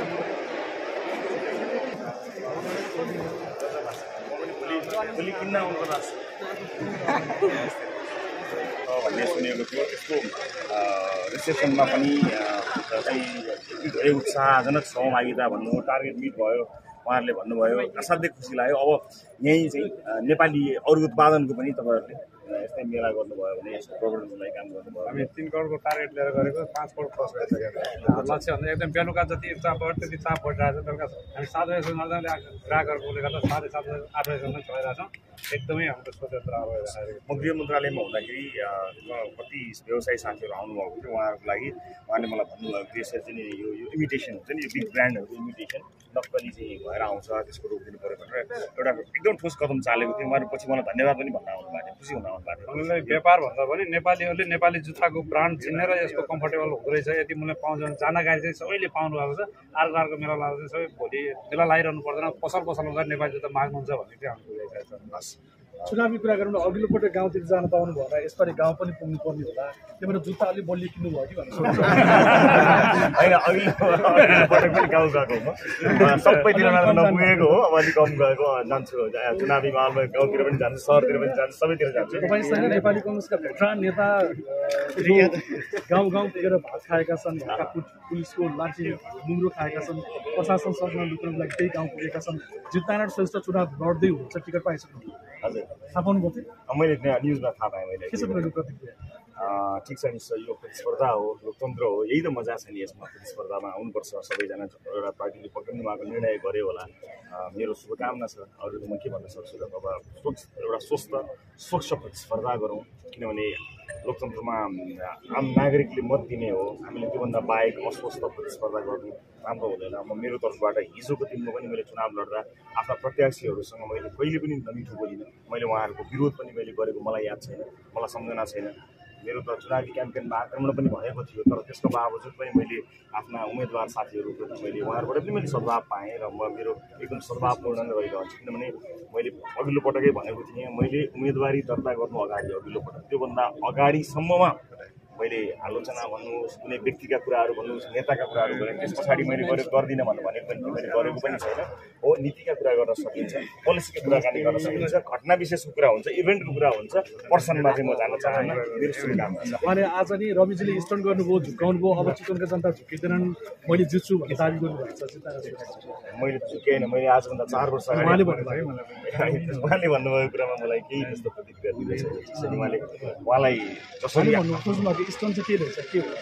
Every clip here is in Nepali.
भोलि किन्न आउनु पर्ला भन्ने सुनेको थियो। त्यसको रिसेप्सनमा पनि चाहिँ धेरै उत्साहजनक सहभागिता भन्नु टार्गेट मिट भयो। उहाँहरूले भन्नुभयो असाध्यै खुसी लाग्यो। अब यहीँ चाहिँ नेपाली अरू उत्पादनको पनि तपाईँहरूले यस्तै मेला गर्नुभयो भने यसको प्रवर्धनको लागि काम गर्नुभयो। हामी 3 करोडको टार्गेट लिएर गरेको 5 करोड क्रस गरिसकेको लक्ष्य भन्दा एकदम बेलुका जति चाप बढ्यो त्यति चाप बढिरहेको छ। बेलुका हामी 7 बजेसम्म ग्राहकहरूले गर्दा 7:30 8 बजेसम्म चलाइरहेछौँ। एकदमै हाम्रो स्वतन्त्र अब म गृह मन्त्रालयमा हुँदाखेरि कति व्यवसायी साथीहरू आउनुभएको थियो। उहाँहरूको लागि उहाँले मलाई भन्नुभएको थियो यसरी चाहिँ यो इमिटेसन हुन्छ नि, यो बिग ब्रान्डहरूको इमिटेसन नक्कली चाहिँ भएर आउँछ, त्यसको रोकिदिनु पऱ्यो भनेर एउटा एकदम ठोस कदम चालेको थियो। उहाँहरू पछि मलाई धन्यवाद पनि भन्न आउनु भएको थियो, खुसी हुन आउनु भएको थियो। उनीहरूलाई व्यापार भन्दा पनि नेपालीहरूले नेपाली जुत्ताको ब्रान्ड चिनेर यसको कम्फर्टेबल हुँदो रहेछ यति मूल्य पाउँछ भने जानकारी चाहिँ सबैले पाउनु भएको छ। अर्को मेला लाग्दा चाहिँ सबै भोलि मेला लगाइरहनु पर्दैन, पसलमा गएर नेपाली जुत्ता माग्नुहुन्छ भन्ने चाहिँ हाम्रो बुझाइरहेको छ। चुनावी कुरा गरौँ न, अघिल्लो पटक गाउँतिर जान पाउनु भयो होला, यसपालि गाउँ पनि पुग्नु पर्ने होला, त्यही भएर जुत्ता अलिक बलियो किन्नु भयो कि भन्नु होइन। अघिल्लो पटक पनि गाउँ गएको हो, सबैतिर नपुगेको हो। अब अलिक कम गएको जान्छु, चुनावी माहौलमा गाउँतिर पनि जान्छु, सहरतिर पनि जान्छु, सबैतिर जान्छु। तपाईँसँग नेपाली कङ्ग्रेसका भेटरान नेता गाउँ गाउँ पुगेर भात खाएका छन्, पुलिसको लाठी मुङ्रो खाएका छन्, प्रशासन सदनमा लुक्नको लागि त्यही गाउँ पुगेका छन्। जित्तानारायण श्रेष्ठ चुनाव लड्दै हुन्छ, टिकट पाइसक्नु हजुर थाहा पाउनुभएको थियो? मैले त्यहाँ न्युजमा थाहा पाएँ मैले। के छ तपाईँको प्रतिक्रिया? ठिक छ, निश्चय यो प्रतिस्पर्धा हो, लोकतन्त्र हो, यही त मजा छ नि यसमा। प्रतिस्पर्धामा आउनुपर्छ सबैजना। एउटा पार्टीले पक्रिनु भएको निर्णय गर्यो होला, मेरो शुभकामना छ। अरू त म के भन्न सक्छु र। अब एउटा स्वच्छ प्रतिस्पर्धा गरौँ, किनभने लोकतन्त्रमा आम नागरिकले मत दिने हो। हामीले त्योभन्दा बाहेक अस्वस्थ प्रतिस्पर्धा गर्नु राम्रो हुँदैन। म मेरो तर्फबाट हिजोको दिनमा पनि मैले चुनाव लड्दा आफ्ना प्रत्याशीहरूसँग मैले कहिले पनि नमिठो बोलिनँ। मैले उहाँहरूको विरोध पनि मैले गरेको मलाई याद छैन, मलाई सम्झना छैन। मेरो त चुनावी क्याम्पेनमा आक्रमण पनि भएको थियो, तर त्यसको बावजुद पनि मैले आफ्ना उम्मेदवार साथीहरूप्रति मैले उहाँहरूबाट पनि मैले सद्भाव पाएँ र म मेरो एकदम सद्भावपूर्ण गरिरहन्छु। किनभने मैले अघिल्लो पटकै भनेको थिएँ, मैले उम्मेदवारी दर्ता गर्नु अगाडि अघिल्लो पटक त्योभन्दा अगाडिसम्ममा मैले आलोचना भन्नुहोस्, कुनै व्यक्तिका कुराहरू भन्नुहोस्, नेताका कुराहरू गरेँ, त्यस पछाडि मैले गर्दिनँ भनेको पनि मैले गरेको पनि छैन। हो, नीतिका कुरा गर्न सकिन्छ, पोलिसीका कुराकानी गर्न सकिन्छ, घटना विशेषको कुरा हुन्छ, इभेन्टको कुरा हुन्छ, पर्सनमा चाहिँ म जान चाहन्न। मेरो शुभकामना छ। उहाँले आज नि रविजीले स्टन्ट गर्नुभयो, झुक्काउनु भयो, अब चितवनका जनता झुकिँदैनन्, मैले जित्छु भन्ने दाबी गर्नुभएको छ। मैले झुकेन, मैले आजभन्दा 4 वर्ष अगाडि उहाँले भन्नुभएको कुरामा मलाई केही त्यस्तो प्रतिक्रिया दिँदैछ। उहाँलाई जसरी स्टोन चाहिँ के रहेछ, के हो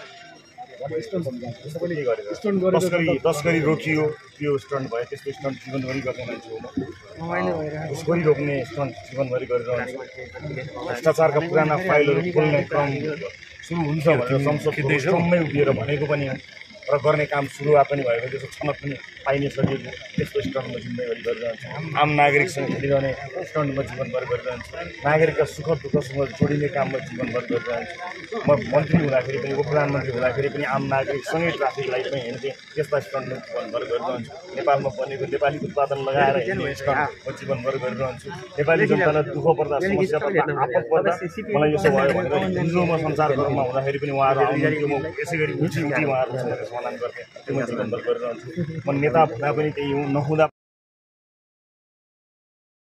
तस्करी रोकियो, त्यो स्टन्ट भयो। त्यस्तो स्टन्ट जीवनभरि गर्ने मान्छे हो म। तस्करी रोक्ने स्टन्ट जीवनभरि गरिरहन्छु। भ्रष्टाचारका पुराना फाइलहरू खोल्ने क्रम सुरु हुन्छ भनेर संसदको क्रममै उभिएर भनेको पनि र गर्ने काम सुरुवात पनि भएको, त्यसको छनक पनि पाइने सकिएको। त्यस्तो स्टन्ट म जिम्मेवारी गरिरहन्छु। आम नागरिकसँग खेलिरहने स्टन्ट म जीवनभर गरिरहन्छु। नागरिकका सुख दुःखसँग जोडिने काम म जीवनभर गरिरहन्छु। म मन्त्री हुँदाखेरि पनि, उपप्रधानमन्त्री हुँदाखेरि पनि आम नागरिकसँगै ट्राफिक लाइट पनि हिँड्थेँ। त्यस्ता स्टन्ट म जीवनभर गरिरहन्छु। नेपालमा बनेको नेपाली उत्पादन लगाएर हिँड्ने स्टन्ट म जीवनभर गरिरहन्छु। नेपाली जनतालाई दुःख पर्दा, समस्या पर्दा, आपद पर्दा मलाई यसो भयो भनेर हिजो म संसारभरमा हुँदाखेरि पनि उहाँहरू आउनुहुन्थ्यो, म यसै गरी उठि उहाँहरूसँग समाधान गर्थेँ। त्यो म जीवनभर गरिरहन्छु। म नेता हुँदा पनि त्यही हुँ, नहुँदा